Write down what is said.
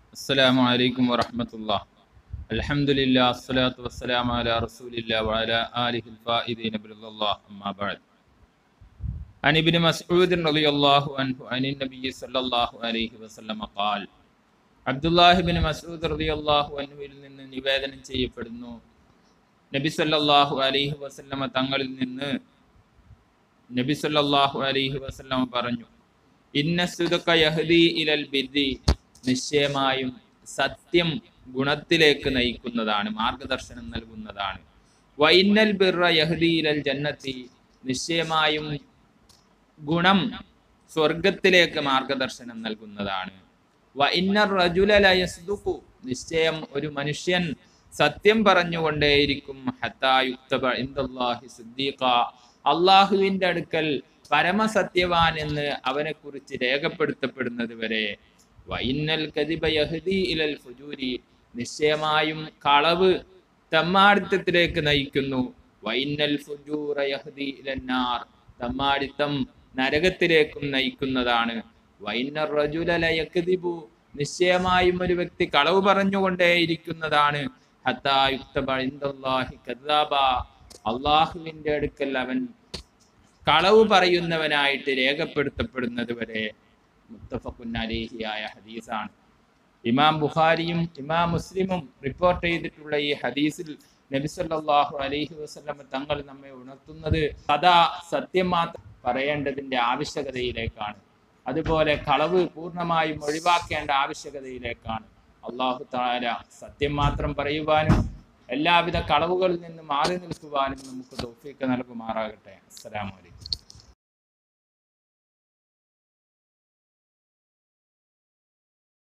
അസ്സലാമു അലൈക്കും വറഹ്മത്തുള്ളാഹി. അൽഹംദുലില്ലാഹി അസ്സലാത്തു വസ്സലാമു അലാ റസൂലില്ലാഹി വഅലാ ആലിഹിൽ ഫായിദീന ബിറളില്ലാഹി അമ്മാ ബഅദ്. അൻ ഇബ്നു മസ്ഊദ് റളിയല്ലാഹു അൻഹു അനിൻ നബി സല്ലല്ലാഹു അലൈഹി വസല്ലം ഖാൽ. അബ്ദുല്ലാഹി ഇബ്നു മസ്ഊദ് റളിയല്ലാഹു അൻഹുവിൽ നിന്ന് നിവേദനം ചെയ്യപ്പെടുന്നു, നബി സല്ലല്ലാഹു അലൈഹി വസല്ലം തങ്ങളിൽ നിന്ന് നബി സല്ലല്ലാഹു അലൈഹി വസല്ലം പറഞ്ഞു, ഇന്ന സുദഖ യഹ്ദി ഇലൽ ബിർരി, നിശ്ചയമായും സത്യം ഗുണത്തിലേക്ക് നയിക്കുന്നതാണ്, മാർഗദർശനം നൽകുന്നതാണ്. വഇന്നൽ ബിർറ യഹ്ദി ഇലൽ ജന്നത്തി, നിശ്ചയമായും ഗുണം സ്വർഗത്തിലേക്ക് മാർഗദർശനം നൽകുന്നതാണ്. വഇന്നർ റജുല ലയസ്ദുഖു, നിശ്ചയം ഒരു മനുഷ്യൻ സത്യം പറഞ്ഞുകൊണ്ടേയിരിക്കും, ഹത്താ യുക്തബ ഇൻദല്ലാഹി സിദ്ദീഖ, അള്ളാഹുവിന്റെ അടുക്കൽ പരമസത്യവാൻ എന്ന് അവനെ കുറിച്ച് രേഖപ്പെടുത്തപ്പെടുന്നത് വരെ. വഇന്നൽ കദിബ യഹ്ദി ഇലൽ ഫുജൂരി, നിശ്ചയമായും കളവ് തമ്മാടിത്തത്തിലേക്ക് നയിക്കുന്നു. വഇന്നൽ ഫുജൂറ യഹ്ദി ഇലന്നാർ, തമ്മാടിത്തം നരകത്തിലേക്കും നയിക്കുന്നതാണ്. വഇന്നർ റജുല ലയക്ദിബു, നിശ്ചയമായും ഒരു വ്യക്തി കളവ് പറഞ്ഞുകൊണ്ടേയിരിക്കുന്നതാണ്. ഹത്താ യുക്തബ ഇൻദല്ലാഹി കദ്ദാബ, അള്ളാഹുവിന്റെ അടുക്കൽ അവൻ കളവ് പറയുന്നവനായിട്ട് രേഖപ്പെടുത്തപ്പെടുന്നത് വരെ. മുത്തഫഖുൻ അലൈഹി ആയ ഹദീസാണ്. ഇമാം ബുഖാരിയും ഇമാം മുസ്ലിമും റിപ്പോർട്ട് ചെയ്തിട്ടുള്ള ഈ ഹദീസിൽ നബി സല്ലല്ലാഹു അലൈഹി വസല്ലം തങ്ങൾ നമ്മെ ഉണർത്തുന്നത് സദാ സത്യം മാത്രം പറയേണ്ടതിന്റെ ആവശ്യകതയിലേക്കാണ്. അതുപോലെ കളവ് പൂർണ്ണമായും ഒഴിവാക്കേണ്ട ആവശ്യകതയിലേക്കാണ്. അല്ലാഹു തആല സത്യം മാത്രം പറയുവാനും എല്ലാവിധ കളവുകളിൽ നിന്ന് മാറി നിൽക്കുവാനും നമുക്ക് തൗഫീഖ് നൽകുമാറാകട്ടെ. അസ്സലാമു അലൈക്കും.